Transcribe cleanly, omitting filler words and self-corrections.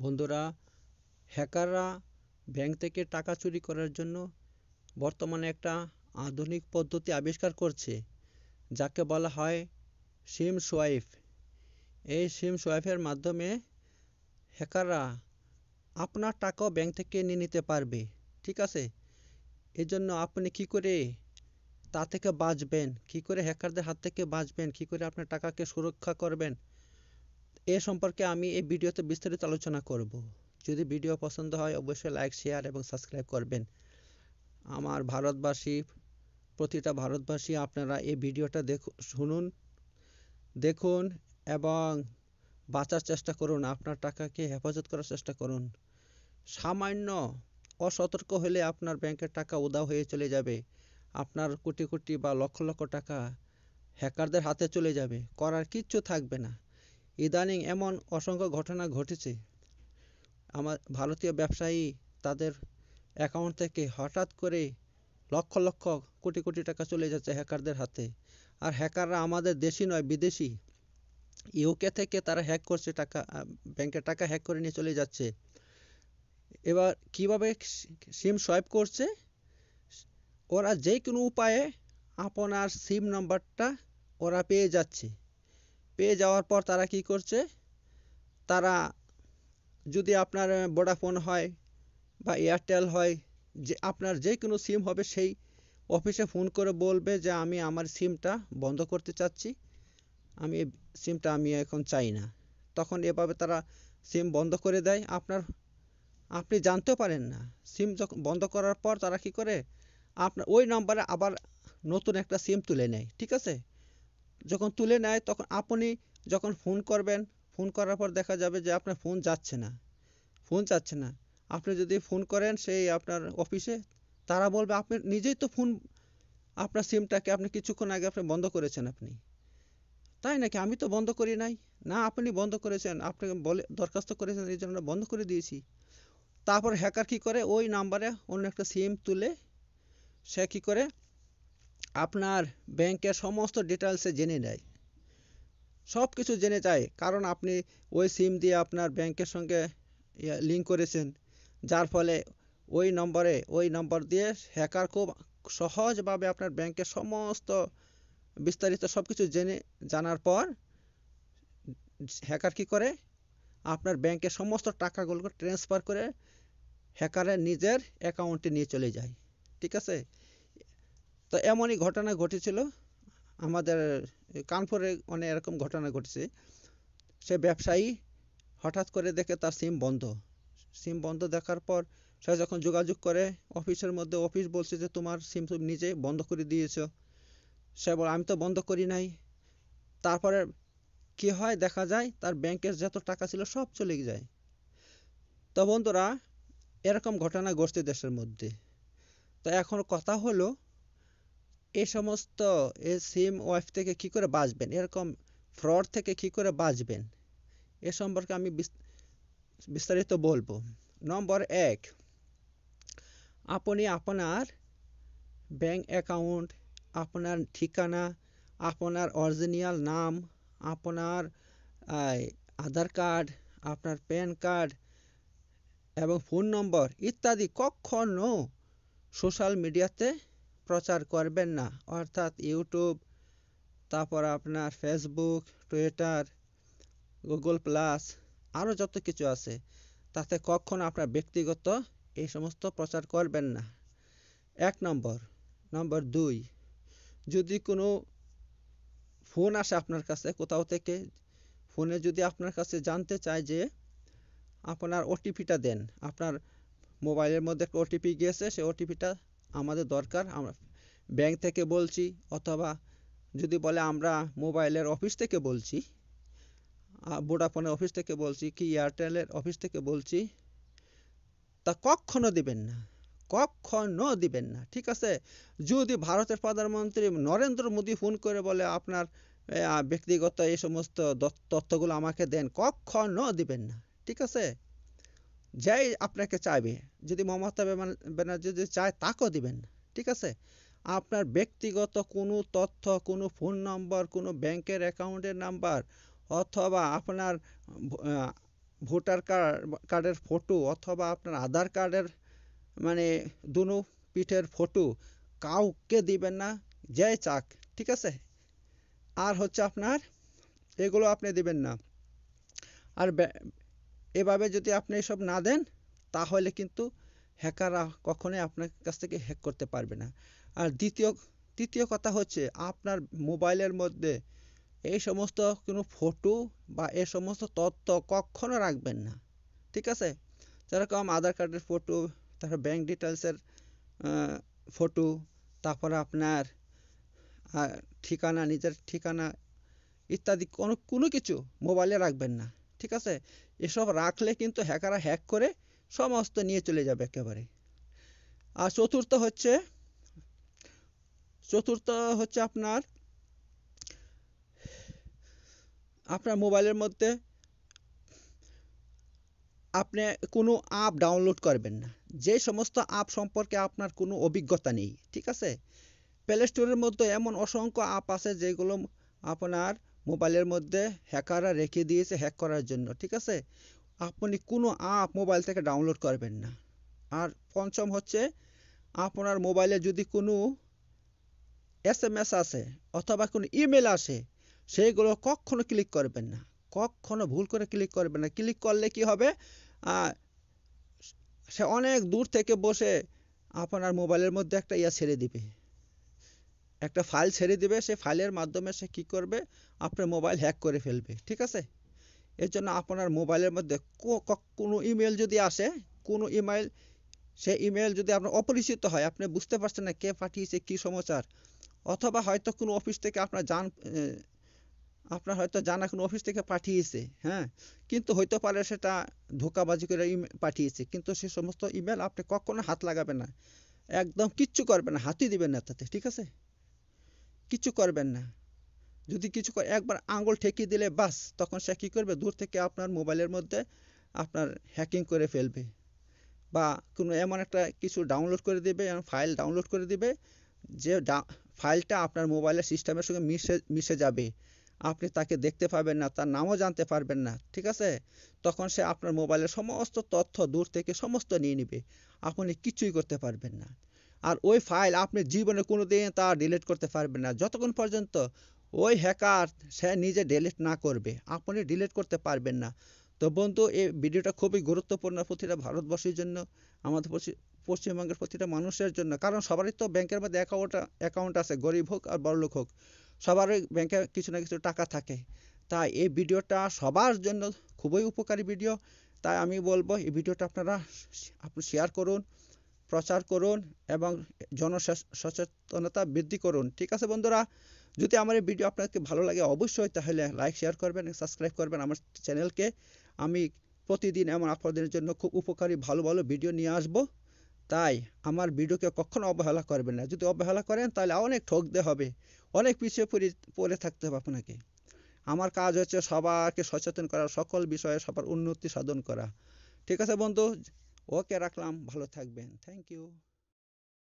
বন্ধুরা, হ্যাকাররা ব্যাংক থেকে টাকা চুরি করার জন্য বর্তমানে একটা আধুনিক পদ্ধতি আবিষ্কার করছে, যাকে বলা হয় সিম সোয়াইপ। এই সিম সোয়াইপের মাধ্যমে হ্যাকাররা আপনার টাকাও ব্যাংক থেকে নিয়ে নিতে পারবে। ঠিক আছে? এজন্য আপনি কি করে তা থেকে বাঁচবেন, কি করে হ্যাকারদের হাত থেকে বাঁচবেন, কি করে আপনার টাকাকে সুরক্ষা করবেন, এ সম্পর্কে আমি এই ভিডিওতে বিস্তারিত আলোচনা করব। যদি ভিডিও পছন্দ হয় অবশ্যই লাইক, শেয়ার এবং সাবস্ক্রাইব করবেন। আমার ভারতবাসী, প্রতিটা ভারতবাসী, আপনারা এই ভিডিওটা শুনুন, দেখুন এবং বাঁচার চেষ্টা করুন। আপনার টাকাকে হেফাজত করার চেষ্টা করুন। সামান্য অসতর্ক হলে আপনার ব্যাংকের টাকা উধাও হয়ে চলে যাবে। আপনার কোটি কোটি বা লক্ষ লক্ষ টাকা হ্যাকারদের হাতে চলে যাবে, করার কিচ্ছু থাকবে না। ইদানিং এমন অসংখ্য ঘটনা ঘটেছে। আমার ভারতীয় ব্যবসায়ী তাদের অ্যাকাউন্ট থেকে হঠাৎ করে লক্ষ লক্ষ কোটি কোটি টাকা চলে যাচ্ছে হ্যাকারদের হাতে। আর হ্যাকাররা আমাদের দেশি নয়, বিদেশি। ইউকে থেকে তারা হ্যাক করছে টাকা, ব্যাংকের টাকা হ্যাক করে নিয়ে চলে যাচ্ছে। এবার কিভাবে সিম সোয়াইপ করছে? ওরা যে কোনো উপায়ে আপনার সিম নাম্বারটা ওরা পেয়ে যাচ্ছে। পেয়ে যাওয়ার পর তারা কি করছে, তারা যদি আপনার ভোডাফোন হয় বা এয়ারটেল হয়, যে আপনার যে কোনো সিম হবে, সেই অফিসে ফোন করে বলবে যে আমি আমার সিমটা বন্ধ করতে চাচ্ছি, আমি সিমটা আমি এখন চাই না। তখন এভাবে তারা সিম বন্ধ করে দেয়। আপনি জানতেও পারেন না। সিম যখন বন্ধ করার পর তারা কি করে, আপনার ওই নাম্বারে আবার নতুন একটা সিম তুলে নেয়। ঠিক আছে? যখন তুলে নেয় তখন আপনি যখন ফোন করবেন, ফোন করার পর দেখা যাবে যে আপনার ফোন যাচ্ছে না। আপনি যদি ফোন করেন সেই আপনার অফিসে, তারা বলবে আপনি নিজেই তো ফোন, আপনার সিমটাকে আপনি কিছুক্ষণ আগে আপনি বন্ধ করেছেন। আপনি তাই নাকি? আমি তো বন্ধ করি নাই। না, আপনি বন্ধ করেছেন, আপনাকে বলে দরখাস্ত করেছেন, এই জন্য বন্ধ করে দিয়েছি। তারপর হ্যাকার কি করে, ওই নাম্বারে অন্য একটা সিম তুলে সে কি করে আপনার ব্যাংকের সমস্ত ডিটেলসে জেনে নেয়, সব কিছু জেনে যায়। কারণ আপনি ওই সিম দিয়ে আপনার ব্যাংকের সঙ্গে লিঙ্ক করেছেন, যার ফলে ওই নম্বর দিয়ে হ্যাকার খুব সহজভাবে আপনার ব্যাংকের সমস্ত বিস্তারিত সব কিছু জানার পর হ্যাকার কি করে, আপনার ব্যাংকের সমস্ত টাকাগুলোকে ট্রান্সফার করে হ্যাকারের নিজের অ্যাকাউন্টে নিয়ে চলে যায়। ঠিক আছে? তো এমনই ঘটনা ঘটেছিল আমাদের কানপুরে, অনেক এরকম ঘটনা ঘটেছে। সে ব্যবসায়ী হঠাৎ করে দেখে তার সিম বন্ধ দেখার পর সে যখন যোগাযোগ করে অফিসের মধ্যে, অফিস বলছে যে তোমার সিম তুমি নিজে বন্ধ করে দিয়েছো। সে বলে আমি তো বন্ধ করি নাই। তারপরে কি হয়, দেখা যায় তার ব্যাংকের যত টাকা ছিল সব চলে যায়। তো বন্ধুরা, এরকম ঘটনা ঘটছে দেশের মধ্যে। তো এখন কথা হলো, এই সমস্ত সিম ওয়াইপ থেকে কি করে বাঁচবেন, এরকম ফ্রড থেকে কি করে বাঁচবেন, এ সম্পর্কে আমি বিস্তারিত বলবো। নম্বর ১, আপনি আপনার ব্যাংক অ্যাকাউন্ট, আপনার ঠিকানা, আপনার অরিজিনাল নাম, আপনার আধার কার্ড, আপনার প্যান কার্ড এবং ফোন নম্বর ইত্যাদি কখনো সোশ্যাল মিডিয়াতে প্রচার করবেন না। অর্থাৎ ইউটিউব, তারপর আপনার ফেসবুক, টুইটার, গুগল প্লাস, আরও যত কিছু আছে, তাতে কখনো আপনার ব্যক্তিগত এই সমস্ত প্রচার করবেন না। ১ নম্বর। নম্বর ২, যদি কোনো ফোন আসে আপনার কাছে কোথাও থেকে, ফোনে যদি আপনার কাছে জানতে চায় যে আপনার ওটিপিটা দেন, আপনার মোবাইলের মধ্যে একটা ওটিপি গিয়েছে, সেই ওটিপিটা আমাদের দরকার, আমরা ব্যাংক থেকে বলছি, অথবা যদি বলে আমরা মোবাইলের অফিস থেকে বলছি, ভোডাফোনের অফিস থেকে বলছি, কি এয়ারটেলের অফিস থেকে বলছি, তা কখনো দিবেন না, কখনো দিবেন না। ঠিক আছে? যদি ভারতের প্রধানমন্ত্রী নরেন্দ্র মোদী ফোন করে বলে আপনার ব্যক্তিগত এই সমস্ত তথ্যগুলো আমাকে দেন, কখনো দিবেন না। ঠিক আছে? যাই আপনাকে চাইবে, যদি মমতা ব্যানার্জি যদি চায় তাকেও দিবেন না। ঠিক আছে? আপনার ব্যক্তিগত কোনো তথ্য, কোনো ফোন নম্বর, কোনো ব্যাংকের অ্যাকাউন্টের নাম্বার, অথবা আপনার ভোটার কার্ডের ফটো অথবা আপনার আধার কার্ডের মানে দুনো পিঠের ফটো কাউকে দিবেন না, যেই চাক, ঠিক আছে? আর হচ্ছে আপনার এগুলো আপনি দিবেন না। আর এভাবে যদি আপনি এসব না দেন তাহলে কিন্তু হ্যাকাররা কখনোই আপনার কাছ থেকে হ্যাক করতে পারবে না। আর তৃতীয় কথা হচ্ছে আপনার মোবাইলের মধ্যে এই সমস্ত কোনো ফটো বা এ সমস্ত তথ্য কখনো রাখবেন না, ঠিক আছে? যেরকম আধার কার্ডের ফটো, তারপর ব্যাংক ডিটেলসের ফটো, তারপরে আপনার ঠিকানা, নিজের ঠিকানা ইত্যাদি কোনো কিছু মোবাইলে রাখবেন না, ঠিক আছে? এসব রাখলে কিন্তু হ্যাকাররা হ্যাক করে সমস্ত নিয়ে চলে যাবে একেবারে। আর চতুর্থ হচ্ছে আপনার মোবাইলের মধ্যে আপনি কোনো অ্যাপ ডাউনলোড করবেন না যে সমস্ত অ্যাপ সম্পর্কে আপনার কোনো অভিজ্ঞতা নেই, ঠিক আছে? প্লে স্টোরের মধ্যে এমন অসংখ্য অ্যাপ আছে যেগুলো আপনার মোবাইলের মধ্যে হ্যাকাররা রেখে দিয়েছে হ্যাক করার জন্য, ঠিক আছে? আপনি কোনো অ্যাপ মোবাইল থেকে ডাউনলোড করবেন না। আর পঞ্চম হচ্ছে আপনার মোবাইলে যদি কোনো এসএমএস আসে অথবা কোনো ইমেল আসে সেইগুলো কখনো ক্লিক করবেন না, কখনো ভুল করে ক্লিক করবেন না। ক্লিক করলে কি হবে, সে অনেক দূর থেকে বসে আপনার মোবাইলের মধ্যে একটা ছেড়ে দিবে, একটা ফাইল ছেড়ে দিবে। সে ফাইলের মাধ্যমে সে কি করবে, আপনার মোবাইল হ্যাক করে ফেলবে, ঠিক আছে? এর জন্য আপনার মোবাইলের মধ্যে কোনো ইমেল যদি আসে, কোনো ইমেল, সে ইমেল যদি আপনার অপরিচিত হয়, আপনি বুঝতে পারছেন না কে পাঠিয়েছে, কি সমাচার, অথবা হয়তো কোনো অফিস থেকে আপনার হয়তো জানা কোনো অফিস থেকে পাঠিয়েছে, হ্যাঁ, কিন্তু হইতে পারে সেটা ধোঁকাবাজি করে পাঠিয়েছে, কিন্তু সে সমস্ত ইমেল আপনি কখনো হাত লাগাবেন না, একদম কিচ্ছু করবেন না, হাতই দিবেন না তাতে, ঠিক আছে? কিচ্ছু করবেন না। যদি কিছু একবার আঙুল ঠেকিয়ে দিলে বাস, তখন সে কী করবে, দূর থেকে আপনার মোবাইলের মধ্যে আপনার হ্যাকিং করে ফেলবে, বা কোনো এমন একটা কিছু ডাউনলোড করে দেবে, ফাইল ডাউনলোড করে দিবে যে ফাইলটা আপনার মোবাইলের সিস্টেমের সঙ্গে মিশে যাবে, আপনি তাকে দেখতে পাবেন না, তার নামও জানতে পারবেন না, ঠিক আছে? তখন সে আপনার মোবাইলের সমস্ত তথ্য দূর থেকে সমস্ত নিয়ে নেবে, আপনি কিছুই করতে পারবেন না। আর ওই ফাইল আপনি জীবনে কোনো দিন তা ডিলিট করতে পারবেন না যতক্ষণ পর্যন্ত ওই হ্যাকার সে নিজে ডিলিট না করবে, আপনি ডিলিট করতে পারবেন না। তো বন্ধু, এই ভিডিওটা খুবই গুরুত্বপূর্ণ প্রতিটা ভারতবর্ষের জন্য, আমাদের পশ্চিমবঙ্গের প্রতিটা মানুষের জন্য, কারণ সবারই তো ব্যাংকের মধ্যে অ্যাকাউন্ট আছে, গরিব হোক আর বড়লোক হোক, সবারই ব্যাংকে কিছু না কিছু টাকা থাকে। তাই এই ভিডিওটা সবার জন্য খুবই উপকারী ভিডিও। তাই আমি বলবো এই ভিডিওটা আপনি শেয়ার করুন, প্রচার করুন এবং জনসচেতনতা বৃদ্ধি করুন, ঠিক আছে বন্ধুরা? যদি আমার এই ভিডিও আপনাকে ভালো লাগে অবশ্যই তাহলে লাইক, শেয়ার করবেন, সাবস্ক্রাইব করবেন আমার চ্যানেলকে। আমি প্রতিদিন এমন আপনাদের জন্য খুব উপকারী ভালো ভালো ভিডিও নিয়ে আসব। তাই আমার ভিডিওকে কখনো অবহেলা করবেন না। যদি অবহেলা করেন তাহলে অনেক ঠকতে হবে, অনেক পিছিয়ে পড়ে থাকতে হবে আপনাকে। আমার কাজ হচ্ছে সবাইকে সচেতন করা, সকল বিষয়ে সবার উন্নতি সাধন করা, ঠিক আছে বন্ধু? ওকে, রাখলাম, ভালো থাকবেন, থ্যাংক ইউ।